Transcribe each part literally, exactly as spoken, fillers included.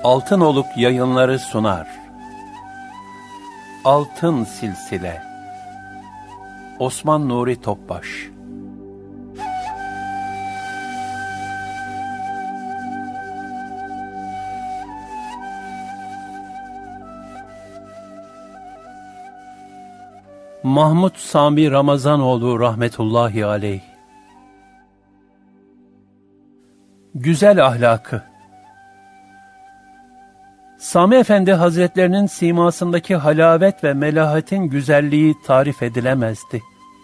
Altınoluk Yayınları sunar. Altın Silsile. Osman Nuri Topbaş. Mahmud Sami Ramazanoğlu rahmetullahi aleyh. Güzel ahlakı. Sami Efendi Hazretlerinin simasındaki halavet ve melahatin güzelliği tarif edilemezdi.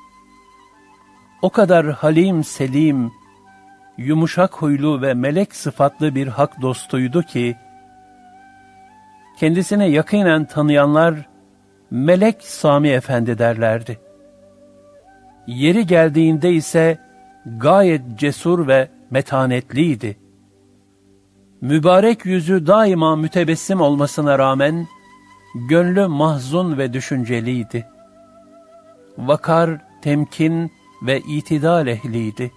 O kadar halim selim, yumuşak huylu ve melek sıfatlı bir hak dostuydu ki, kendisine yakinen tanıyanlar, Melek Sami Efendi derlerdi. Yeri geldiğinde ise gayet cesur ve metanetliydi. Mübarek yüzü daima mütebessim olmasına rağmen, gönlü mahzun ve düşünceliydi. Vakar, temkin ve itidal ehliydi.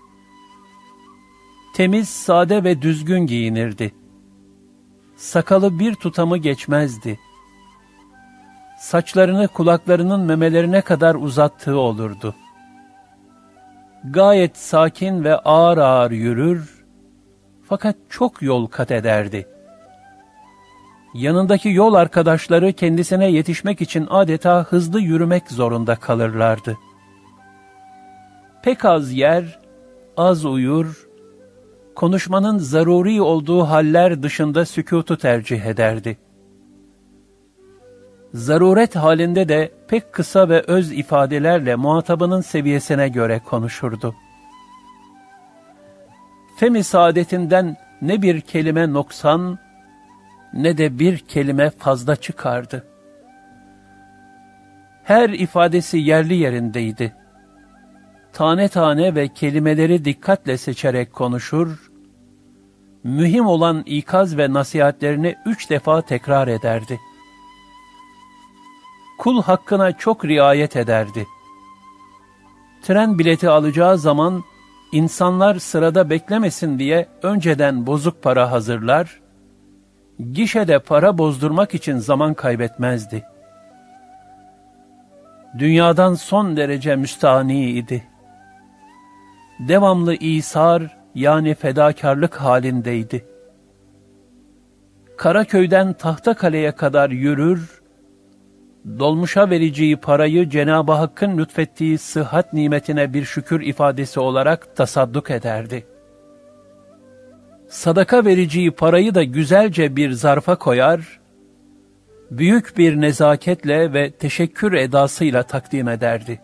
Temiz, sade ve düzgün giyinirdi. Sakalı bir tutamı geçmezdi. Saçlarını kulaklarının memelerine kadar uzattığı olurdu. Gayet sakin ve ağır ağır yürür, fakat çok yol kat ederdi. Yanındaki yol arkadaşları kendisine yetişmek için adeta hızlı yürümek zorunda kalırlardı. Pek az yer, az uyur, konuşmanın zaruri olduğu haller dışında sükutu tercih ederdi. Zaruret halinde de pek kısa ve öz ifadelerle muhatabının seviyesine göre konuşurdu. Fem-i saadetinden ne bir kelime noksan, ne de bir kelime fazla çıkardı. Her ifadesi yerli yerindeydi. Tane tane ve kelimeleri dikkatle seçerek konuşur, mühim olan ikaz ve nasihatlerini üç defa tekrar ederdi. Kul hakkına çok riayet ederdi. Tren bileti alacağı zaman, insanlar sırada beklemesin diye önceden bozuk para hazırlar, gişede para bozdurmak için zaman kaybetmezdi. Dünyadan son derece müstahni idi. Devamlı İsar yani fedakarlık halindeydi. Karaköy'den Tahtakale'ye kadar yürür, dolmuşa vereceği parayı Cenab-ı Hakk'ın lütfettiği sıhhat nimetine bir şükür ifadesi olarak tasadduk ederdi. Sadaka vereceği parayı da güzelce bir zarfa koyar, büyük bir nezaketle ve teşekkür edasıyla takdim ederdi.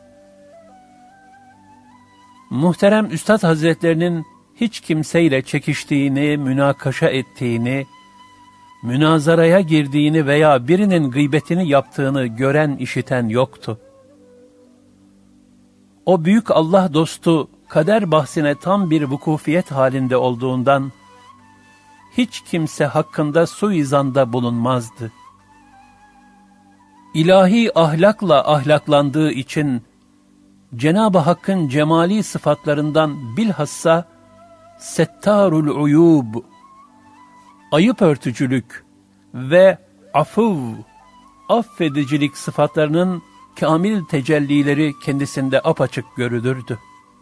Muhterem Üstad Hazretlerinin hiç kimseyle çekiştiğini, münakaşa ettiğini, münazaraya girdiğini veya birinin gıybetini yaptığını gören, işiten yoktu. O büyük Allah dostu kader bahsine tam bir vukufiyet halinde olduğundan, hiç kimse hakkında suizanda bulunmazdı. İlahi ahlakla ahlaklandığı için, Cenab-ı Hakk'ın cemali sıfatlarından bilhassa Settarul Uyub, ayıp örtücülük ve afuv, affedicilik sıfatlarının kamil tecellileri kendisinde apaçık görülürdü.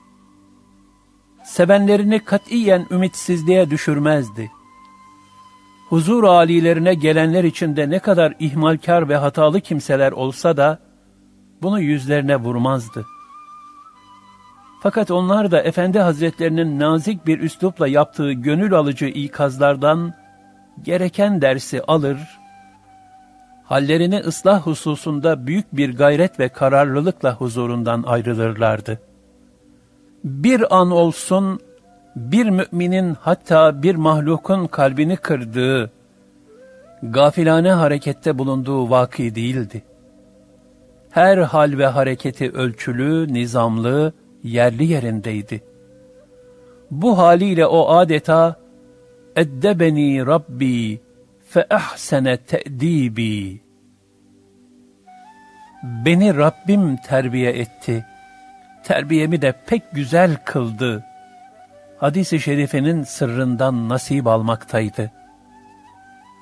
Sevenlerini katiyen ümitsizliğe düşürmezdi. Huzur âlilerine gelenler içinde ne kadar ihmalkar ve hatalı kimseler olsa da, bunu yüzlerine vurmazdı. Fakat onlar da Efendi Hazretlerinin nazik bir üslupla yaptığı gönül alıcı ikazlardan gereken dersi alır, hallerini ıslah hususunda büyük bir gayret ve kararlılıkla huzurundan ayrılırlardı. Bir an olsun, bir müminin hatta bir mahlukun kalbini kırdığı, gafilane harekette bulunduğu vaki değildi. Her hal ve hareketi ölçülü, nizamlı, yerli yerindeydi. Bu haliyle o adeta, "Eddebeni Rabbi fe ahsene te'dibi." Beni Rabbim terbiye etti, terbiyemi de pek güzel kıldı. Hadis-i şerifinin sırrından nasip almaktaydı.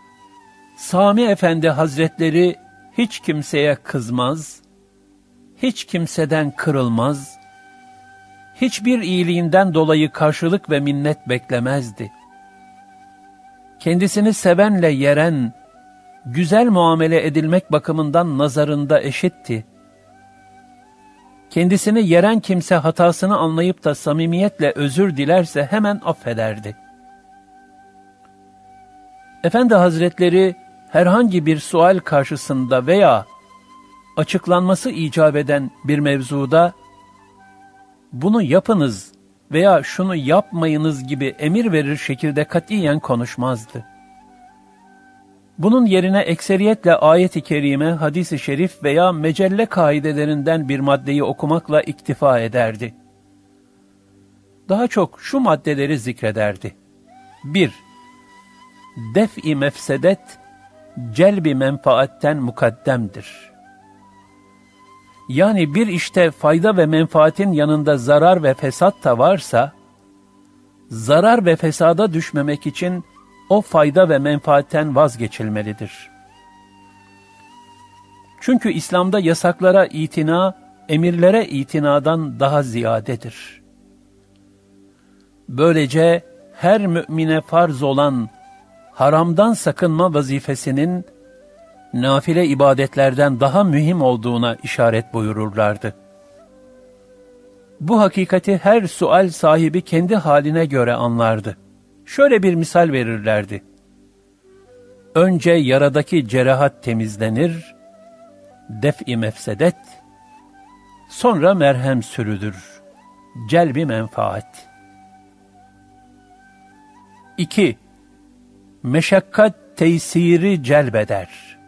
Sami Efendi Hazretleri hiç kimseye kızmaz, hiç kimseden kırılmaz, hiçbir iyiliğinden dolayı karşılık ve minnet beklemezdi. Kendisini sevenle yeren, güzel muamele edilmek bakımından nazarında eşitti. Kendisini yeren kimse hatasını anlayıp da samimiyetle özür dilerse hemen affederdi. Efendi Hazretleri herhangi bir sual karşısında veya açıklanması icap eden bir mevzuda bunu yapınız veya şunu yapmayınız gibi emir verir şekilde katiyen konuşmazdı. Bunun yerine ekseriyetle ayet-i kerime, hadis-i şerif veya mecelle kaidelerinden bir maddeyi okumakla iktifa ederdi. Daha çok şu maddeleri zikrederdi. bir. Def-i mefsedet, celb-i menfaatten mukaddemdir. Yani bir işte fayda ve menfaatin yanında zarar ve fesat da varsa, zarar ve fesada düşmemek için o fayda ve menfaatten vazgeçilmelidir. Çünkü İslam'da yasaklara itina, emirlere itinadan daha ziyadedir. Böylece her mümine farz olan haramdan sakınma vazifesinin nafile ibadetlerden daha mühim olduğuna işaret buyururlardı. Bu hakikati her sual sahibi kendi haline göre anlardı. Şöyle bir misal verirlerdi. Önce yaradaki cerahat temizlenir, def-i mefsedet, sonra merhem sürülür, celb-i menfaat. iki. Meşakkat tesiri celbeder.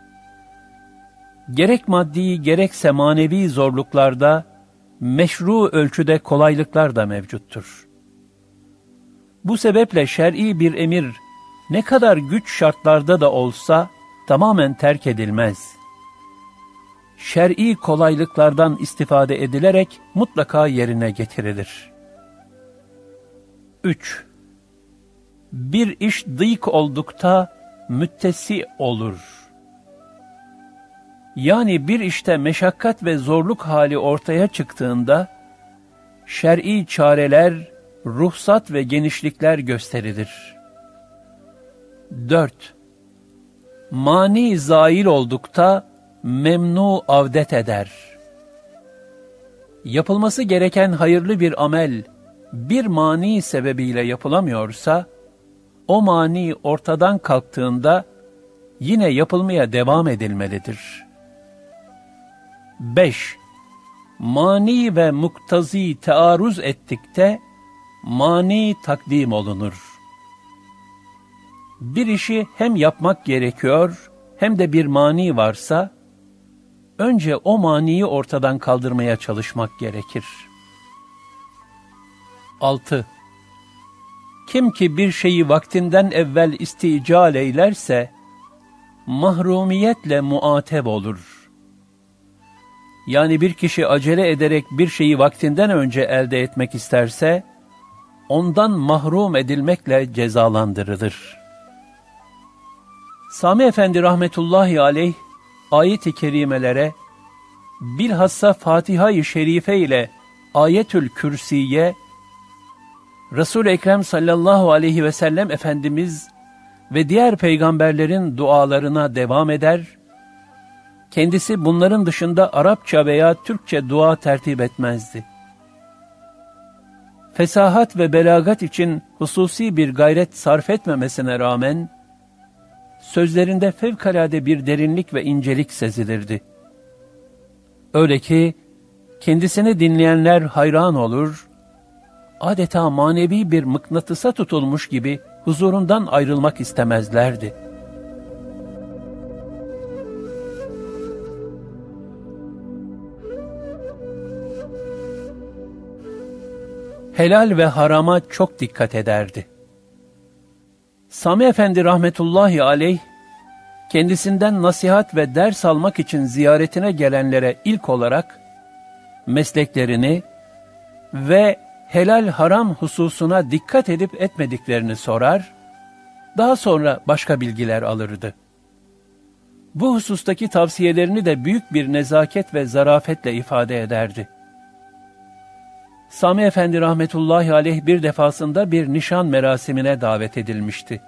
Gerek maddi gerekse manevi zorluklarda meşru ölçüde kolaylıklar da mevcuttur. Bu sebeple şer'i bir emir ne kadar güç şartlarda da olsa tamamen terk edilmez. Şer'i kolaylıklardan istifade edilerek mutlaka yerine getirilir. üç. Bir iş dıйk oldukta müttesi olur. Yani bir işte meşakkat ve zorluk hali ortaya çıktığında şer'i çareler, ruhsat ve genişlikler gösterilir. dört. Mani zail oldukta memnu avdet eder. Yapılması gereken hayırlı bir amel bir mani sebebiyle yapılamıyorsa, o mani ortadan kalktığında yine yapılmaya devam edilmelidir. beş. Mani ve muktazi tearruz ettikte mani takdim olunur. Bir işi hem yapmak gerekiyor hem de bir mani varsa önce o maniyi ortadan kaldırmaya çalışmak gerekir. altı. Kim ki bir şeyi vaktinden evvel istical eylerse mahrumiyetle muateb olur. Yani bir kişi acele ederek bir şeyi vaktinden önce elde etmek isterse ondan mahrum edilmekle cezalandırılır. Sami Efendi rahmetullahi aleyh ayet-i kerimelere, bilhassa Fatiha-i Şerife ile Ayetül Kürsiye, Resul-i Ekrem sallallahu aleyhi ve sellem Efendimiz ve diğer peygamberlerin dualarına devam eder, kendisi bunların dışında Arapça veya Türkçe dua tertip etmezdi. Fesahat ve belagat için hususi bir gayret sarf etmemesine rağmen, sözlerinde fevkalade bir derinlik ve incelik sezilirdi. Öyle ki, kendisini dinleyenler hayran olur, adeta manevi bir mıknatısa tutulmuş gibi huzurundan ayrılmak istemezlerdi. Helal ve harama çok dikkat ederdi. Sami Efendi rahmetullahi aleyh, kendisinden nasihat ve ders almak için ziyaretine gelenlere ilk olarak mesleklerini ve helal haram hususuna dikkat edip etmediklerini sorar, daha sonra başka bilgiler alırdı. Bu husustaki tavsiyelerini de büyük bir nezaket ve zarafetle ifade ederdi. Sami Efendi rahmetullahi aleyh bir defasında bir nişan merasimine davet edilmişti.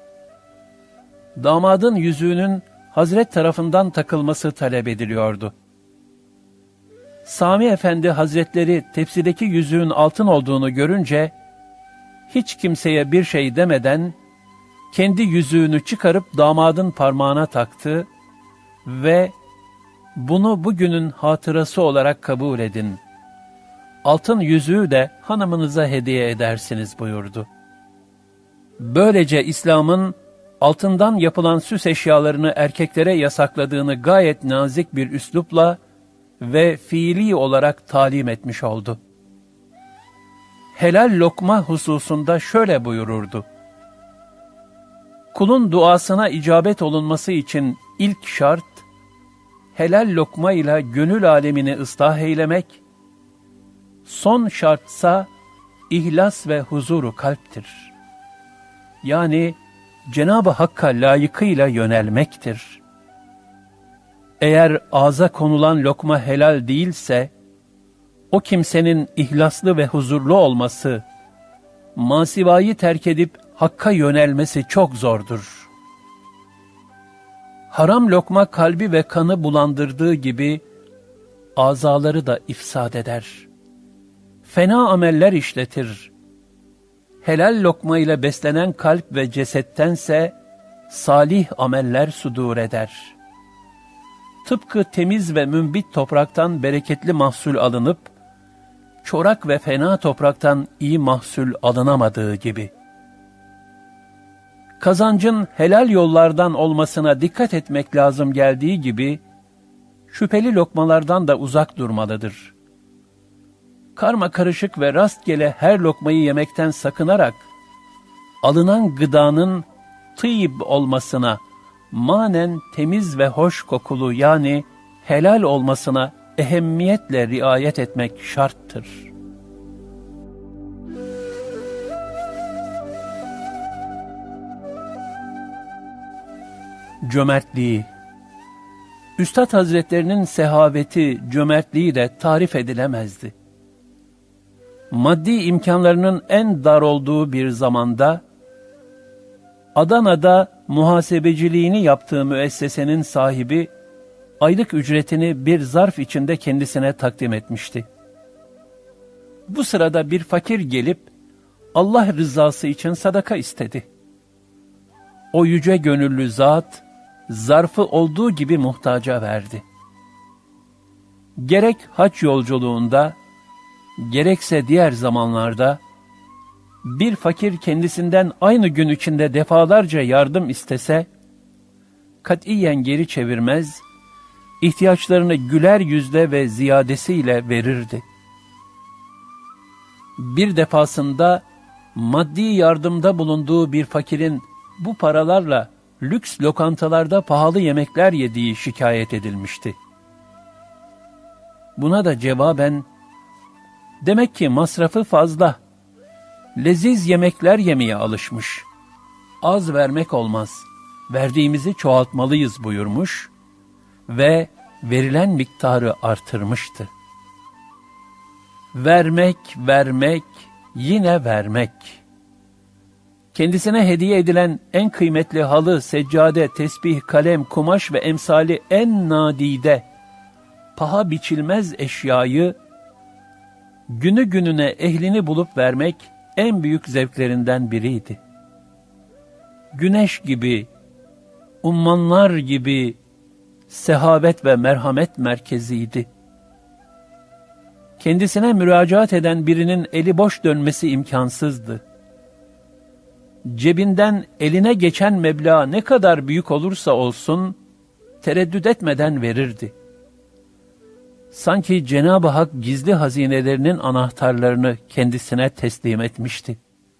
Damadın yüzüğünün Hazret tarafından takılması talep ediliyordu. Sami Efendi Hazretleri tepsideki yüzüğün altın olduğunu görünce, hiç kimseye bir şey demeden, kendi yüzüğünü çıkarıp damadın parmağına taktı ve bunu bugünün hatırası olarak kabul edin. Altın yüzüğü de hanımınıza hediye edersiniz buyurdu. Böylece İslam'ın altından yapılan süs eşyalarını erkeklere yasakladığını gayet nazik bir üslupla ve fiili olarak talim etmiş oldu. Helal lokma hususunda şöyle buyururdu: kulun duasına icabet olunması için ilk şart, helal lokma ile gönül alemini ıslah eylemek, son şartsa ihlas ve huzuru kalptir. Yani Cenab-ı Hakk'a layıkıyla yönelmektir. Eğer ağza konulan lokma helal değilse, o kimsenin ihlaslı ve huzurlu olması, masivayı terk edip Hakk'a yönelmesi çok zordur. Haram lokma kalbi ve kanı bulandırdığı gibi, azaları da ifsad eder. Fena ameller işletir. Helal lokma ile beslenen kalp ve cesettense, salih ameller sudur eder. Tıpkı temiz ve mümbit topraktan bereketli mahsul alınıp, çorak ve fena topraktan iyi mahsul alınamadığı gibi. Kazancın helal yollardan olmasına dikkat etmek lazım geldiği gibi, şüpheli lokmalardan da uzak durmalıdır. Karma karışık ve rastgele her lokmayı yemekten sakınarak, alınan gıdanın tıyib olmasına, manen temiz ve hoş kokulu yani helal olmasına ehemmiyetle riayet etmek şarttır. Cömertliği. Üstad Hazretlerinin sehaveti, cömertliği de tarif edilemezdi. Maddi imkanlarının en dar olduğu bir zamanda, Adana'da muhasebeciliğini yaptığı müessesenin sahibi, aylık ücretini bir zarf içinde kendisine takdim etmişti. Bu sırada bir fakir gelip, Allah rızası için sadaka istedi. O yüce gönüllü zat, zarfı olduğu gibi muhtaca verdi. Gerek hac yolculuğunda, gerekse diğer zamanlarda, bir fakir kendisinden aynı gün içinde defalarca yardım istese, katiyen geri çevirmez, ihtiyaçlarını güler yüzle ve ziyadesiyle verirdi. Bir defasında maddi yardımda bulunduğu bir fakirin bu paralarla lüks lokantalarda pahalı yemekler yediği şikayet edilmişti. Buna da cevaben, demek ki masrafı fazla, leziz yemekler yemeye alışmış, az vermek olmaz, verdiğimizi çoğaltmalıyız buyurmuş ve verilen miktarı artırmıştı. Vermek, vermek, yine vermek. Kendisine hediye edilen en kıymetli halı, seccade, tesbih, kalem, kumaş ve emsali en nadide, paha biçilmez eşyayı, günü gününe ehlini bulup vermek en büyük zevklerinden biriydi. Güneş gibi, ummanlar gibi, sehavet ve merhamet merkeziydi. Kendisine müracaat eden birinin eli boş dönmesi imkansızdı. Cebinden eline geçen meblağ ne kadar büyük olursa olsun, tereddüt etmeden verirdi. Sanki Cenab-ı Hak gizli hazinelerinin anahtarlarını kendisine teslim etmişti.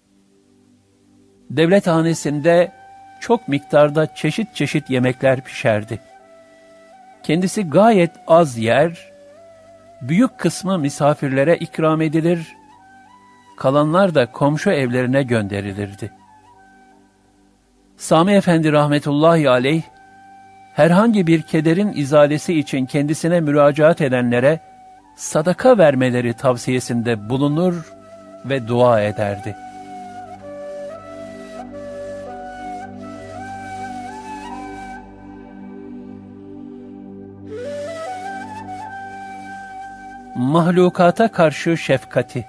Devlethanesinde çok miktarda çeşit çeşit yemekler pişerdi. Kendisi gayet az yer, büyük kısmı misafirlere ikram edilir, kalanlar da komşu evlerine gönderilirdi. Sami Efendi rahmetullahi aleyh, herhangi bir kederin izalesi için kendisine müracaat edenlere sadaka vermeleri tavsiyesinde bulunur ve dua ederdi. Mahlukata karşı şefkati.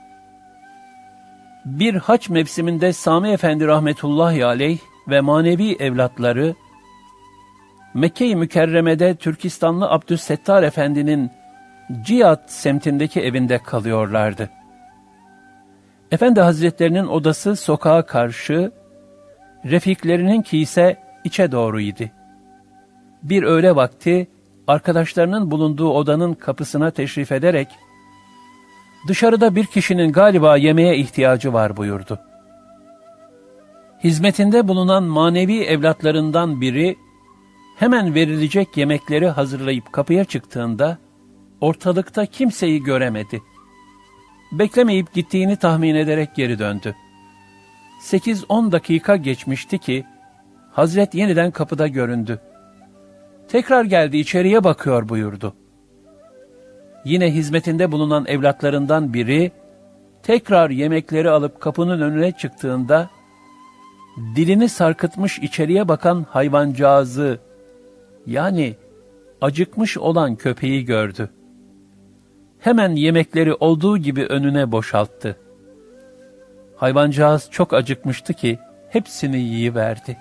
Bir hac mevsiminde Sami Efendi rahmetullahi aleyh ve manevi evlatları Mekke-i Mükerreme'de Türkistanlı Abdüssettar Efendi'nin Cihat semtindeki evinde kalıyorlardı. Efendi Hazretlerinin odası sokağa karşı, refiklerininki ise içe doğruydu. Bir öğle vakti arkadaşlarının bulunduğu odanın kapısına teşrif ederek, "Dışarıda bir kişinin galiba yemeğe ihtiyacı var," buyurdu. Hizmetinde bulunan manevi evlatlarından biri, hemen verilecek yemekleri hazırlayıp kapıya çıktığında, ortalıkta kimseyi göremedi. Beklemeyip gittiğini tahmin ederek geri döndü. Sekiz on dakika geçmişti ki, Hazret yeniden kapıda göründü. "Tekrar geldi, içeriye bakıyor," buyurdu. Yine hizmetinde bulunan evlatlarından biri, tekrar yemekleri alıp kapının önüne çıktığında, dilini sarkıtmış içeriye bakan hayvancağızı, yani acıkmış olan köpeği gördü. Hemen yemekleri olduğu gibi önüne boşalttı. Hayvancağız çok acıkmıştı ki hepsini yiyiverdi.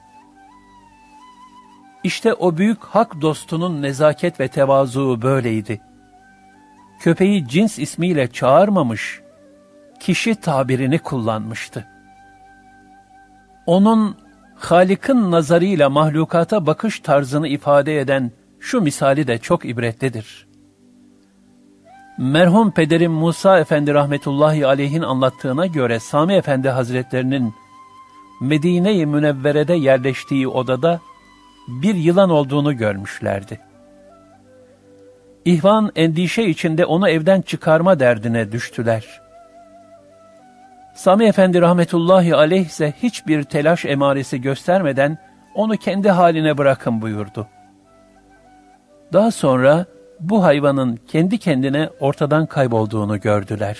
İşte o büyük hak dostunun nezaket ve tevazu böyleydi. Köpeği cins ismiyle çağırmamış, kişi tabirini kullanmıştı. Onun Halik'in nazarıyla mahlukata bakış tarzını ifade eden şu misali de çok ibretlidir. Merhum pederim Musa Efendi rahmetullahi aleyhin anlattığına göre Sami Efendi Hazretlerinin Medine-i Münevvere'de yerleştiği odada bir yılan olduğunu görmüşlerdi. İhvan endişe içinde onu evden çıkarma derdine düştüler. Sami Efendi rahmetullahi aleyh ise hiçbir telaş emaresi göstermeden onu kendi haline bırakın buyurdu. Daha sonra bu hayvanın kendi kendine ortadan kaybolduğunu gördüler.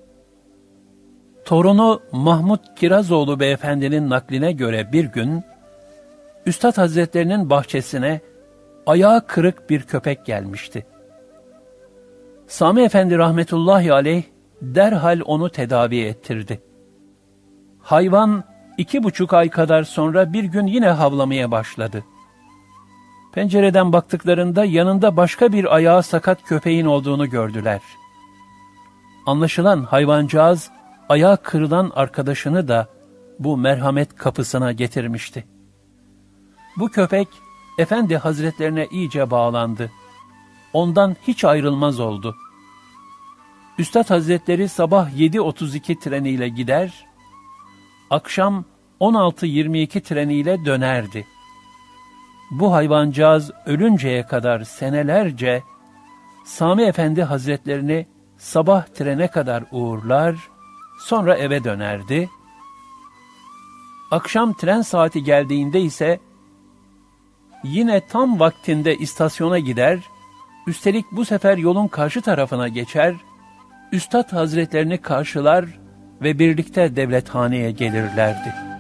Torunu Mahmud Kirazoğlu beyefendinin nakline göre bir gün, Üstad Hazretlerinin bahçesine ayağı kırık bir köpek gelmişti. Sami Efendi rahmetullahi aleyh derhal onu tedavi ettirdi. Hayvan iki buçuk ay kadar sonra bir gün yine havlamaya başladı. Pencereden baktıklarında yanında başka bir ayağı sakat köpeğin olduğunu gördüler. Anlaşılan hayvancağız ayağı kırılan arkadaşını da bu merhamet kapısına getirmişti. Bu köpek Efendi Hazretlerine iyice bağlandı. Ondan hiç ayrılmaz oldu. Üstad Hazretleri sabah yedi otuz iki treniyle gider, akşam on altı yirmi iki treniyle dönerdi. Bu hayvancağız ölünceye kadar senelerce Sami Efendi Hazretlerini sabah trene kadar uğurlar, sonra eve dönerdi. Akşam tren saati geldiğinde ise yine tam vaktinde istasyona gider, üstelik bu sefer yolun karşı tarafına geçer, Üstad Hazretlerini karşılar ve birlikte devlethaneye gelirlerdi.